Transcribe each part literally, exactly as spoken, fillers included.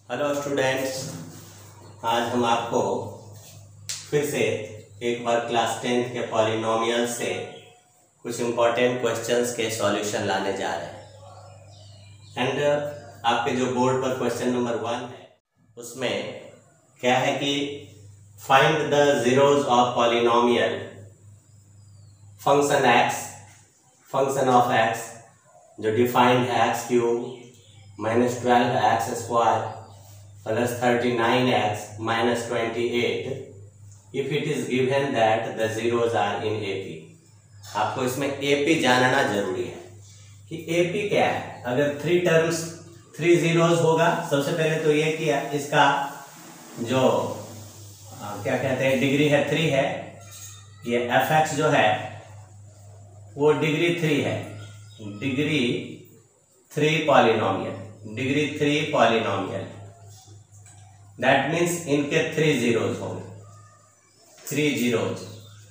Hello students, आज हम आपको फिर से एक बार क्लास टेंथ के पॉलिनोमियल से कुछ इम्पोर्टेंट क्वेश्चंस के सॉल्यूशन लाने जा रहे हैं। एंड आपके जो बोर्ड पर क्वेश्चन नंबर वन है उसमें क्या है कि find the zeros of polynomial function x, function of x जो डिफाइंड है x cube minus twelve x square plus thirty nine x minus twenty eight if it is given that the zeros are in AP. आपको इसमें AP जानना जरूरी है कि AP क्या है। अगर थ्री टर्म्स थ्री जीरोज होगा, सबसे पहले तो ये किया इसका जो आ, क्या कहते हैं डिग्री है थ्री है, ये एफ एक्स जो है वो डिग्री थ्री है, degree three polynomial, degree three polynomial. That means इनके थ्री जीरोज होंगे, थ्री जीरोज।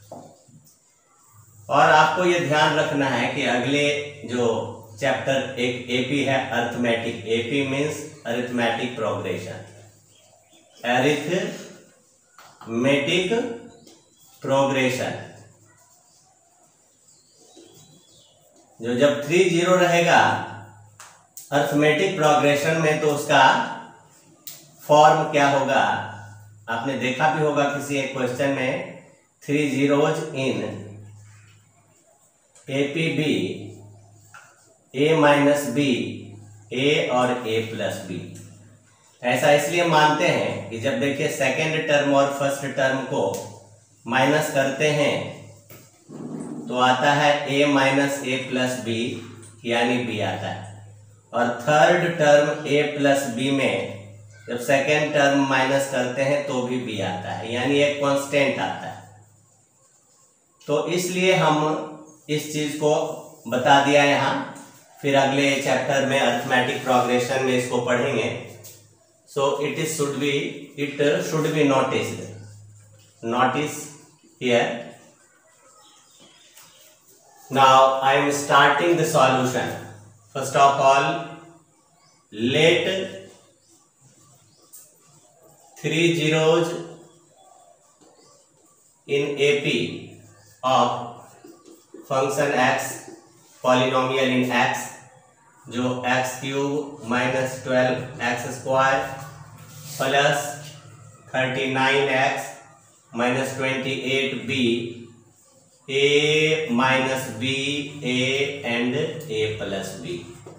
और आपको ये ध्यान रखना है कि अगले जो चैप्टर एक एपी है arithmetic, AP means arithmetic progression, arithmetic progression. जो जब थ्री जीरो रहेगा अरिथमेटिक प्रोग्रेशन में तो उसका फॉर्म क्या होगा, आपने देखा भी होगा किसी एक क्वेश्चन में, three zeros in A P B, A minus B, A और ए प्लस बी। ऐसा इसलिए मानते हैं कि जब देखिए सेकेंड टर्म और फर्स्ट टर्म को माइनस करते हैं तो आता है A minus A plus B, यानी बी आता है। और third term A plus B में जब सेकेंड टर्म माइनस करते हैं तो भी बी आता है, यानी एक कांस्टेंट आता है। तो इसलिए हम इस चीज को बता दिया यहाँ। फिर अगले चैप्टर में अरिथमेटिक प्रोग्रेशन में इसको पढ़ेंगे। So it is should be it should be noticed, notice here. Now I am starting the solution. First of all, let three zeros in A P of function x, polynomial in x, जो x cube minus twelve x square plus thirty nine x minus twenty eight B, a minus B, a and a plus B.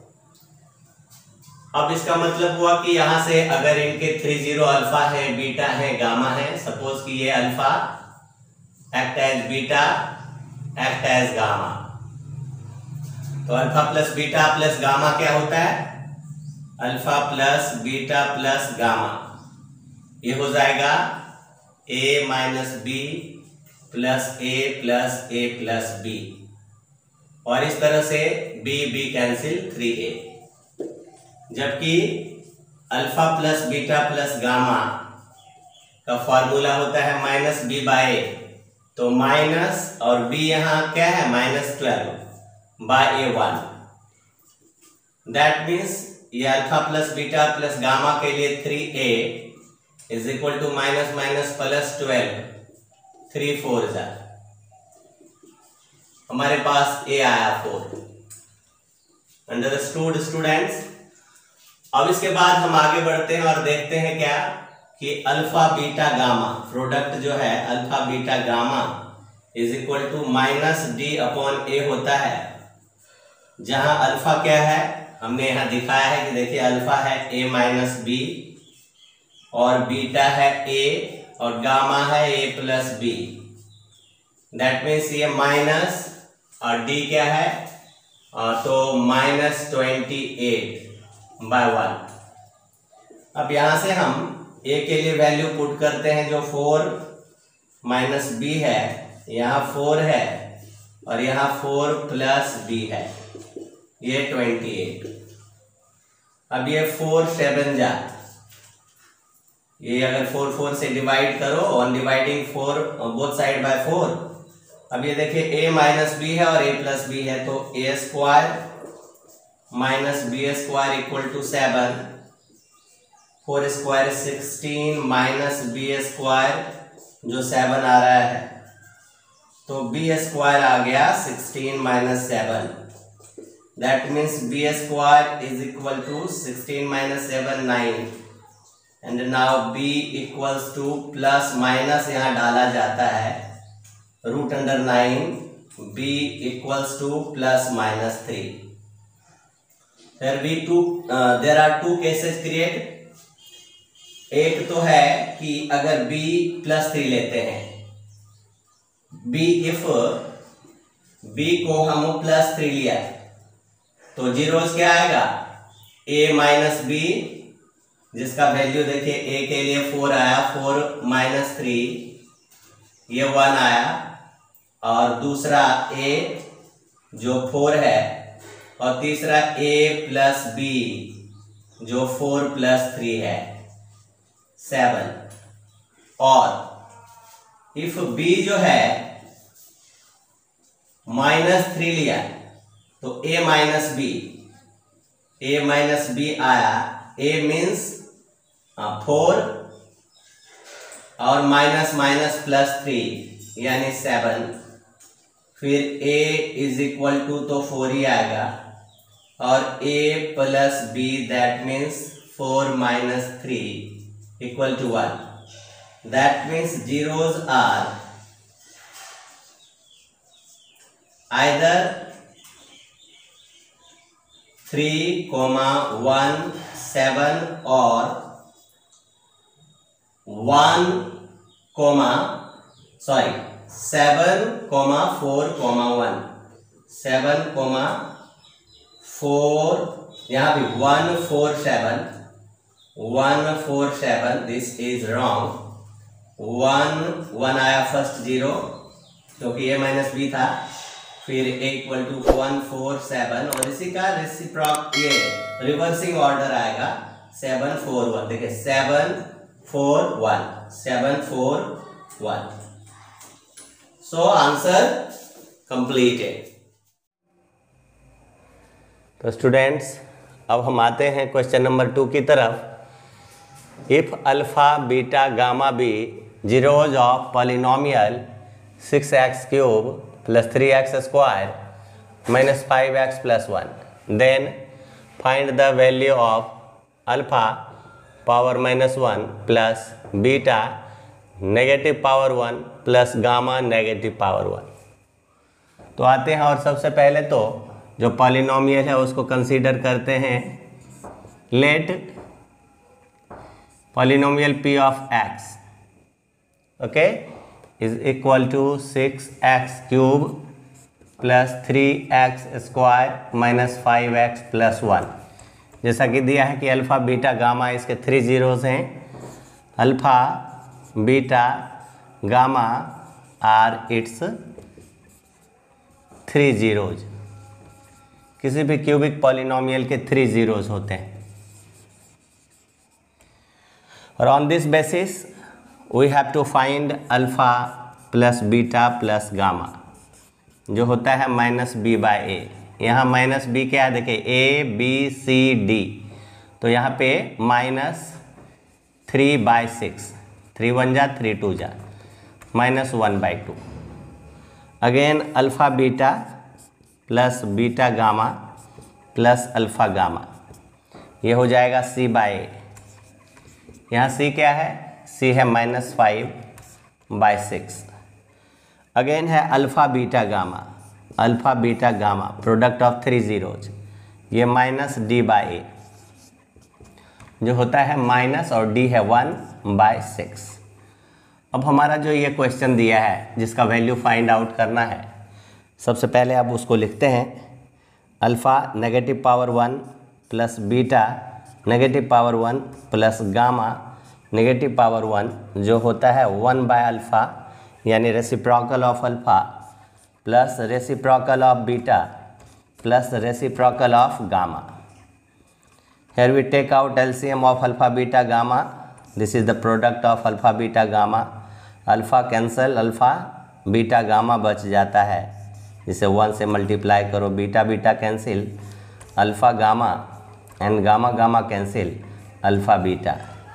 अब इसका मतलब हुआ कि यहां से अगर इनके थ्री जीरो अल्फा है, बीटा है, गामा है, सपोज कि ये alpha act as beta, act as gamma, तो alpha plus beta plus gamma क्या होता है, alpha plus beta plus gamma. ये हो जाएगा a minus B plus A plus A plus B, और इस तरह से B B cancel, three A. जबकि alpha plus beta plus gamma का फॉर्मूला होता है माइनस बी बाय ए, तो माइनस और बी यहां क्या है minus twelve by A one. That means ये alpha plus beta plus gamma के लिए three A is equal to minus minus plus twelve, three four जा, हमारे पास ए आया फोर। Understood students. अब इसके बाद हम आगे बढ़ते हैं और देखते हैं क्या कि अल्फा बीटा गामा प्रोडक्ट जो है alpha beta gamma is equal to minus D upon A होता है, जहां अल्फा क्या है हमने यहां दिखाया है कि देखिए अल्फा है ए माइनस बी और बीटा है ए और गामा है A plus B. That means ये माइनस और डी क्या है, तो minus twenty eight by one. अब यहां से हम ए के लिए वैल्यू पुट करते हैं जो फोर माइनस बी है, यहां फोर है और यहां फोर प्लस बी है, ये ट्वेंटी एट। अब ये फोर सेवन जा, ये अगर फोर फोर से डिवाइड करो, on dividing four both side by four. अब ये देखिए a माइनस बी है और a प्लस बी है, तो A square minus B square equal to seven, four square sixteen minus B square जो सेवन आ रहा है, तो बी स्क्वायर आ गया sixteen minus seven, that means B square is equal to sixteen minus seven nine, and now B equals to plus minus यहाँ डाला जाता है root under nine, B equals to plus minus three. There be two, uh, there are two cases create. एक तो है कि अगर b plus three लेते हैं, b if b को हम प्लस थ्री लिया तो जीरोस क्या आएगा, a माइनस बी, जिसका वैल्यू देखिए a के लिए फोर आया, फोर माइनस थ्री ये वन आया, और दूसरा a जो फोर है, और तीसरा a प्लस बी जो फोर प्लस थ्री है सेवन। और इफ b जो है माइनस थ्री लिया तो a minus B, a minus B आया, a मीन्स फोर और माइनस माइनस प्लस थ्री यानी सेवन, फिर a इज इक्वल टू तो फोर ही आएगा, और a plus B that means four minus three equal to one, that means zeros are either three comma one seven और one comma sorry seven comma four comma one, seven comma four, यहाँ भी one four seven, one four seven, this is wrong, one one आया first zero क्योंकि A minus B था, फिर A equal to one four seven, और इसी का reciprocal ये रिवर्सिंग ऑर्डर आएगा सेवन फोर वन, देखिए seven four one, seven four one. So answer completed. तो स्टूडेंट्स अब हम आते हैं क्वेश्चन नंबर टू की तरफ। If alpha beta gamma be zeros of polynomial six x cube plus three x square minus five x plus one, then find the value of alpha power minus one plus beta negative power one plus gamma negative power one. तो आते हैं और सबसे पहले तो जो polynomial है उसको कंसीडर करते हैं। Let polynomial p of x okay is equal to six x cube plus three x square minus five x plus one. जैसा कि दिया है कि अल्फ़ा बीटा गामा इसके थ्री जीरोज़ हैं। Alpha beta gamma are its three zeros. किसी भी cubic polynomial के थ्री जीरोज़ होते हैं। और on this basis we have to find alpha plus beta plus gamma जो होता है माइनस बी बाई ए। यहाँ माइनस बी क्या है, देखिए ए बी सी डी, तो यहाँ पे minus three by six, three one जा थ्री टू जा minus one by two. Again alpha beta plus beta gamma plus alpha gamma, ये हो जाएगा सी बाई ए। यहाँ सी क्या है, सी है minus five by six. Again है alpha beta gamma, alpha beta gamma product of three zeros, ये माइनस डी बाई ए जो होता है माइनस, और डी है वन बाई सिक्स। अब हमारा जो ये क्वेश्चन दिया है जिसका वैल्यू फाइंड आउट करना है, सबसे पहले आप उसको लिखते हैं। Alpha negative power one plus beta negative power one plus gamma negative power one जो होता है वन बाय अल्फ़ा यानी reciprocal of alpha plus reciprocal of beta plus reciprocal of gamma. Here we take out L C M of alpha beta gamma. This is the product of alpha beta gamma. Alpha cancel, alpha beta gamma बच जाता है, जिसे one से multiply करो, beta beta cancel, alpha gamma and gamma gamma cancel, alpha beta.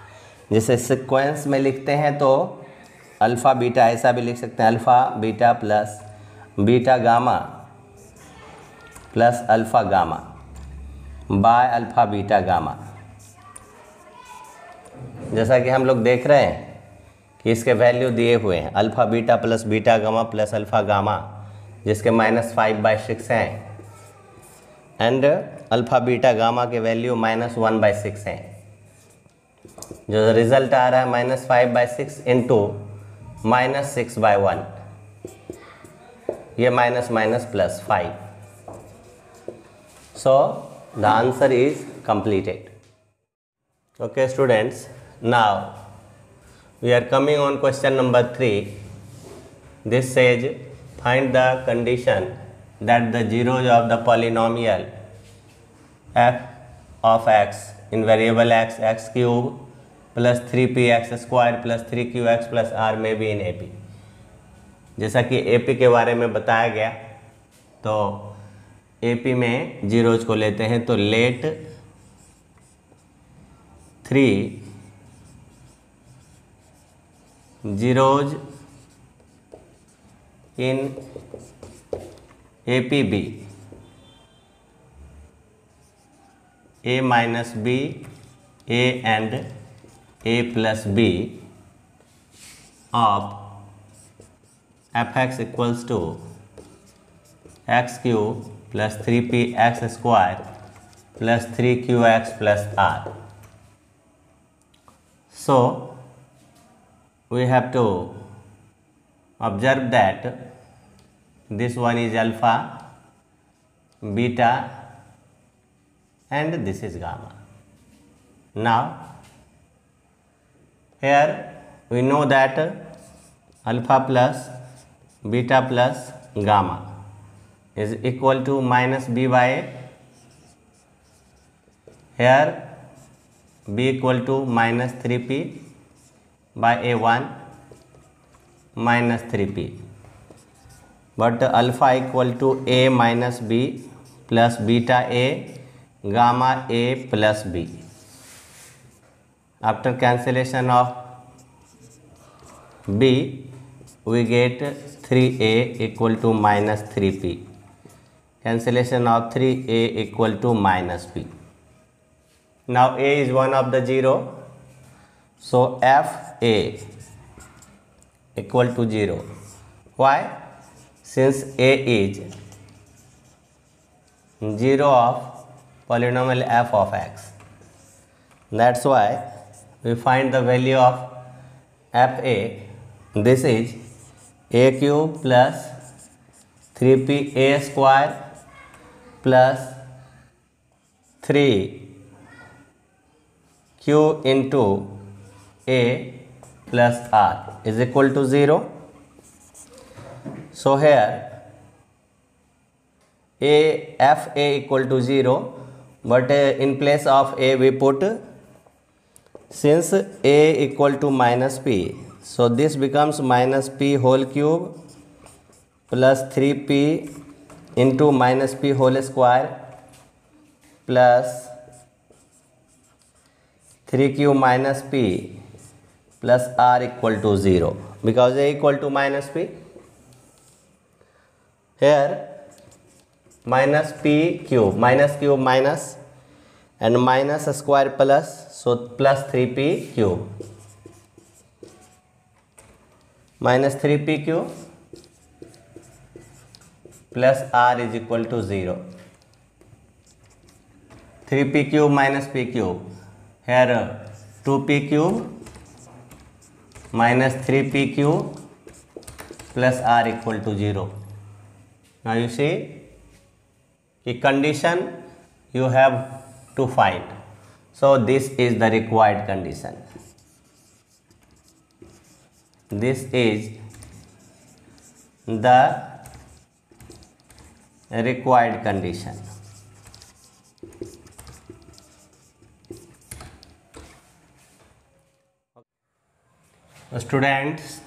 जैसे sequence में लिखते हैं तो अल्फ़ा बीटा ऐसा भी लिख सकते हैं, alpha beta plus beta gamma plus alpha gamma by alpha beta gamma. जैसा कि हम लोग देख रहे हैं कि इसके वैल्यू दिए हुए हैं, alpha beta plus beta gamma plus alpha gamma, जिसके माइनस फाइव बाई सिक्स हैं, एंड अल्फ़ा बीटा गामा के value minus one by six हैं। जो रिजल्ट आ रहा है minus five by six into minus six by one, ये minus minus plus five. So the answer is completed. Okay students, now we are coming on question number three. This says find the condition that the zeros of the polynomial f of x in variable x x cube plus three p x square plus three q x plus r may be in A P। जैसा कि A P के बारे में बताया गया, तो A P में zeros को लेते हैं, तो let three zeros in A P B A minus B, A and A plus B of fx equals to x cube plus three p x square plus three q x plus r. So we have to observe that this one is alpha, beta and this is gamma. Now here we know that alpha plus beta plus gamma is equal to minus b by a. Here b equal to minus three p by a one minus three p, but alpha equal to a minus b plus beta a gamma a plus b. After cancellation of b, we get three a equal to minus three p. Cancellation of three a equal to minus b. Now a is one of the zero, so f a equal to zero. Why? Since a is zero of polynomial f of x, that's why we find the value of f a. This is a cube plus three p a square plus three q into a plus r is equal to zero. So here a f a equal to zero, but uh, in place of a we put, since a equal to minus p, so this becomes minus p whole cube plus three p into minus p whole square plus three q minus p plus r equal to zero, because a equal to minus p. Here minus p cube, minus cube minus and minus square plus, so plus three p cube minus three p cube plus r is equal to zero. Three p cube minus p cube, here two p cube minus three p cube plus r equal to zero. Now you see the condition you have to find. So this is the required condition. This is the required condition. Students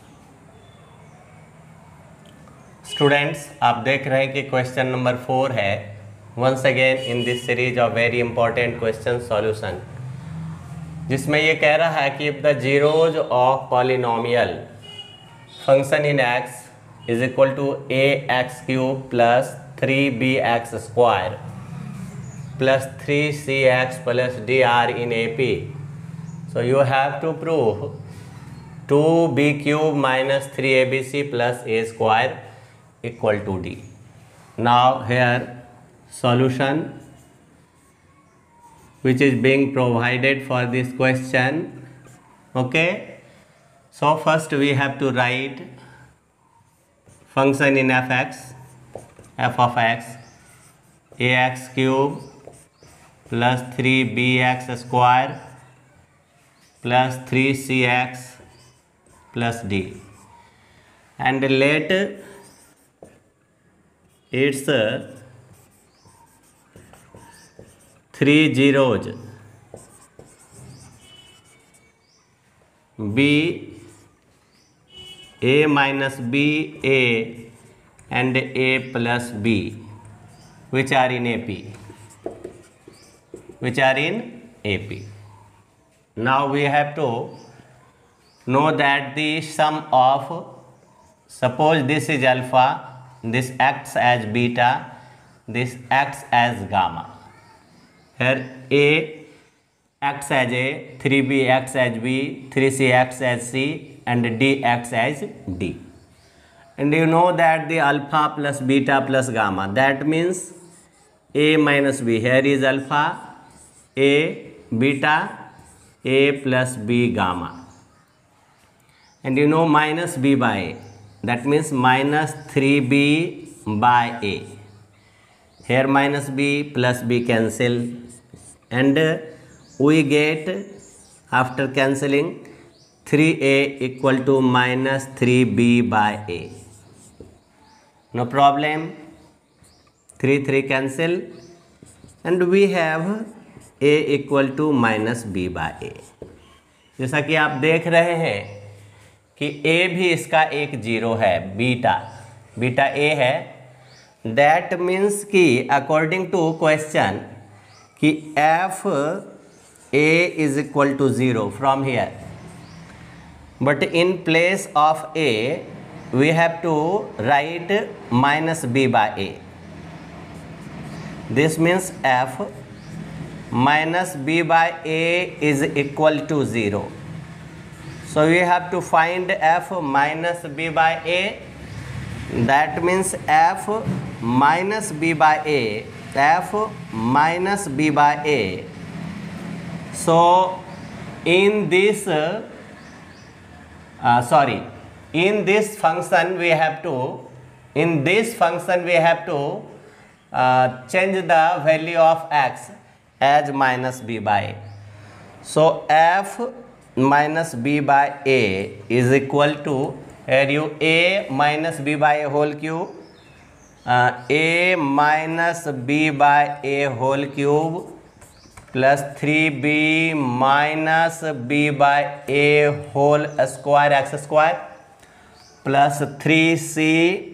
students आप देख रहे हैं कि question number four है. once again in this series of very important question solution, जिसमें ये कह रहा है कि if the zeros of polynomial function in x is equal to a x cube plus three b x square plus three c x plus d are in A P, so you have to prove two b cube minus three a b c plus a square equal to d. Now here solution which is being provided for this question. Okay, so first we have to write function in fx, f of x, ax cube plus three bx square plus three c x plus d, and let its three zeros b a minus b a and a plus b which are in A P, which are in A P. Now we have to know that the sum of, suppose this is alpha, this acts as beta, this acts as gamma. Here A acts as A, three B acts as B, three C acts as C, and D acts as D. And you know that the alpha plus beta plus gamma, that means A minus B. Here is alpha, A beta, A plus B gamma. And you know minus B by A. That means minus three b by A. Here minus b plus b cancel, and we get after cancelling three a equal to minus three b by A. No problem, three three cancel, and we have a equal to minus b by A. जैसा कि आप देख रहे हैं कि a भी इसका एक जीरो है, बीटा बीटा a है. दैट मीन्स कि अकॉर्डिंग टू क्वेश्चन कि f a is equal to zero from here, but in place of a we have to write minus b by a. This means f minus b by a is equal to zero. So we have to find f minus b by a. That means f minus b by a, f minus b by a. So in this uh, uh, sorry in this function we have to in this function we have to uh, change the value of x as minus b by a. So f minus b by a is equal to, here you a minus b by a whole cube, uh, a minus b by a whole cube plus three b minus b by a whole square x square plus three c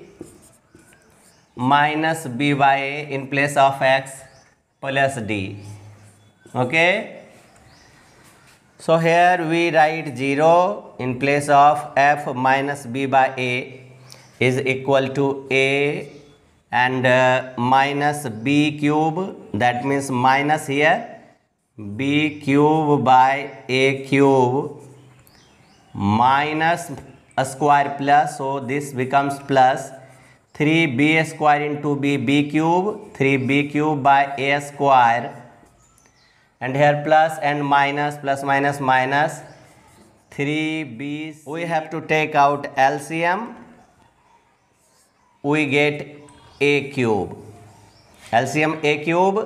minus b by a in place of x plus d. Okay, so here we write zero in place of f minus b by a is equal to a and uh, minus b cube, that means minus here b cube by a cube minus a square plus, so this becomes plus three b square into b, b cube, three b cube by a square, and here plus and minus, plus minus minus, three b. We have to take out L C M, we get a cube, L C M a cube.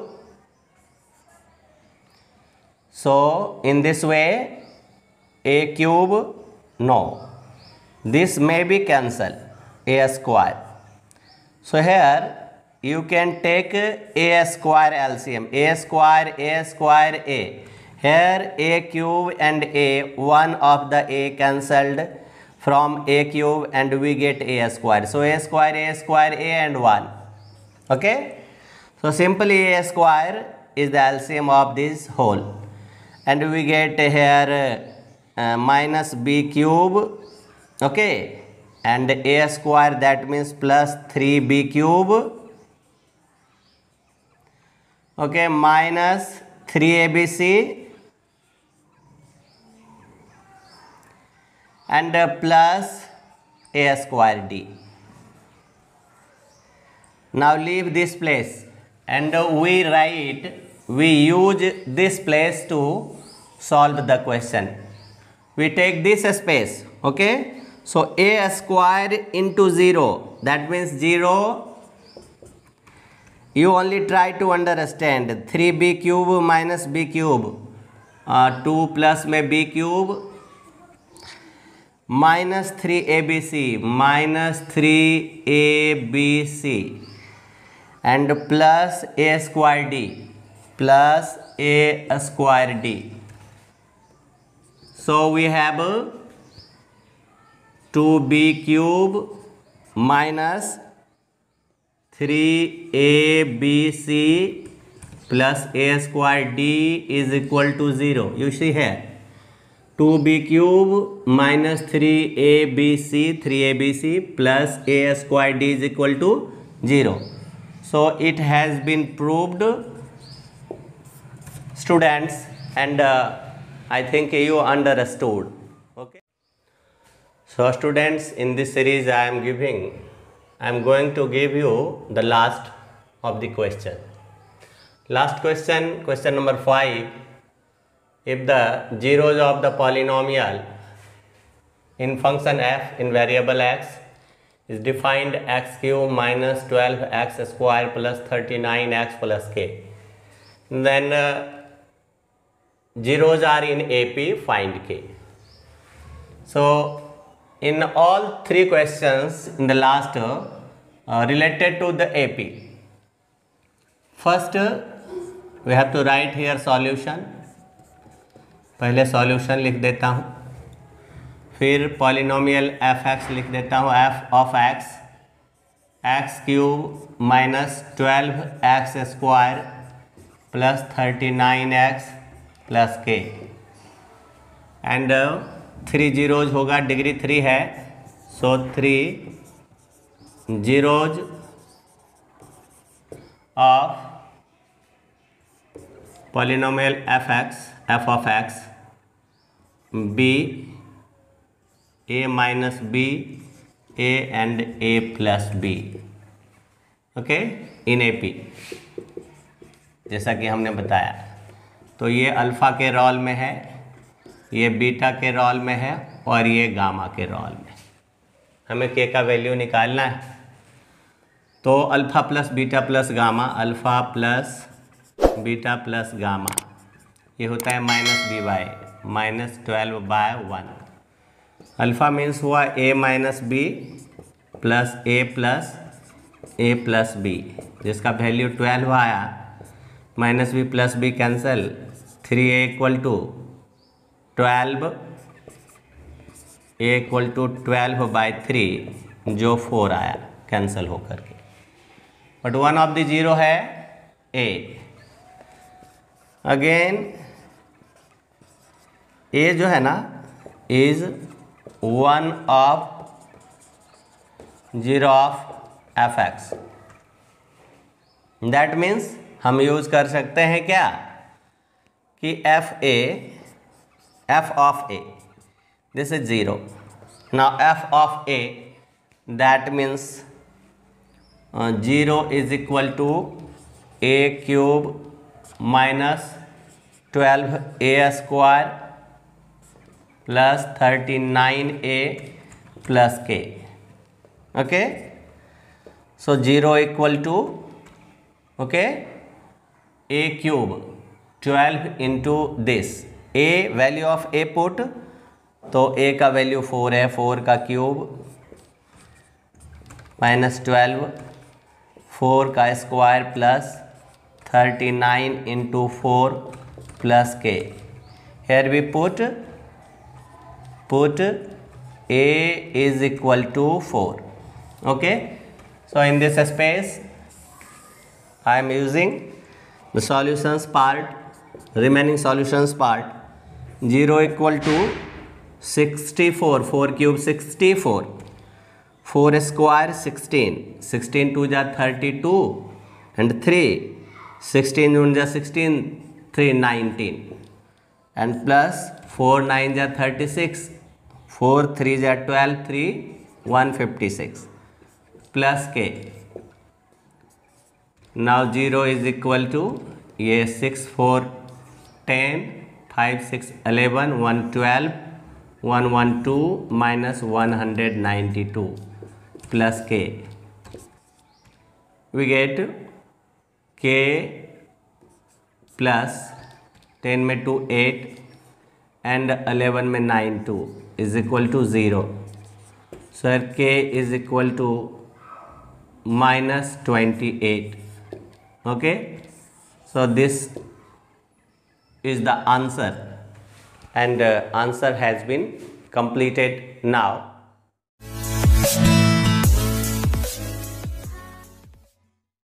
So in this way a cube, no, this may be cancelled, a square. So here you can take a square L C M, a square, a square, a. Here a cube and a, one of the a cancelled from a cube and we get a square. So a square, a square, a and one. Okay. So simply a square is the L C M of this whole. and we get here uh, minus b cube, okay, and a square, that means plus three b cube, okay, minus three a b c and uh, plus a square d. Now leave this place and uh, we write, we use this place to solve the question. We take this space, okay, so a square into zero, that means zero. You only try to understand, three b cube minus b cube, uh, two plus में b cube minus three a b c minus three a b c and plus a square d plus a square d. So we have two b cube minus three a b c plus a square d is equal to zero. You see here, two b cube minus three a b c, three a b c plus a square d is equal to zero. So it has been proved, students, and uh, I think you understood. Okay. So students, in this series I am giving, I am going to give you the last of the question. Last question, question number five. If the zeros of the polynomial in function f in variable x is defined x cube minus twelve x square plus thirty-nine x plus k, then uh, zeros are in A P, find k. So in all three questions in the last uh, related to the A P, first uh, we have to write here solution. पहले solution लिख देता हूँ, फिर polynomial f x लिख देता हूँ, f of x x cube minus twelve x square plus thirty nine x plus k, and three zeros होगा, degree three है, so three zeros of polynomial f x f of x b A minus B a and a plus b, okay, in A P, जैसा कि हमने बताया. तो ये alpha के role में है, ये बीटा के रोल में है और ये गामा के रोल में. हमें के का वैल्यू निकालना है. तो alpha plus beta plus gamma, alpha plus beta plus gamma, ये होता है minus b by minus twelve by one. Alpha means हुआ a minus B plus A plus A plus b, जिसका वैल्यू ट्वेल्व आया, minus B plus b cancel, three a equal to twelve, a equal to twelve by three, जो four आया cancel होकर के. But one of the zero है a. Again ए जो है ना is one of zero of f x. That means हम use कर सकते हैं क्या कि f a, f of a, this is zero. Now f of a, that means zero is equal to a cube minus twelve a square plus thirty nine a plus k. Okay, so zero equal to, okay, a cube twelve into this, a value of a put, तो a का value four है, four का cube minus twelve, four का square plus thirty nine into four plus k. Here we put put a is equal to four. Okay, so in this space I am using the solutions part, remaining solutions part. Zero equal to sixty four, four cube sixty four, four square sixteen, sixteen two जा thirty two and three, sixteen one जा sixteen, three nineteen and plus four nine जा thirty six, four three जा twelve, three one fifty six plus k. Now zero is equal to ये six four ten, five six eleven, one twelve, one one two minus one hundred ninety two plus के। We get k plus ten में two eight and eleven में nine two is equal to zero. Sir k is equal to minus twenty eight. Okay, so this is the answer, and uh, answer has been completed now.